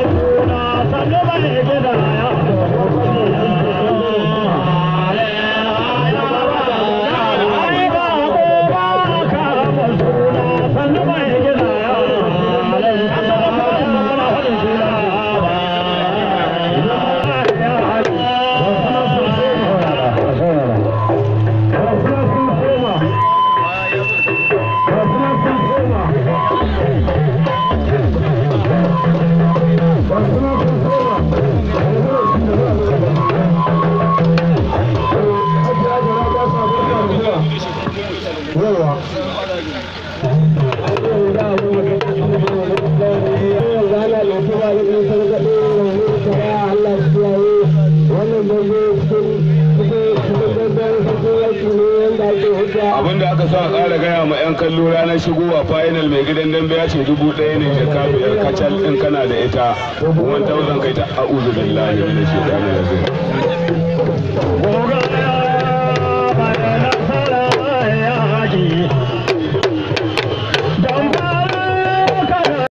abinda aka sa a ƙara gaya ma 'yan kallo ranar shigowa final mai gidan dambe ya ce 1000 ne jaka biyar kacal in kana da ita 1000 kai ta a'udhu billahi minash shaitani rajim.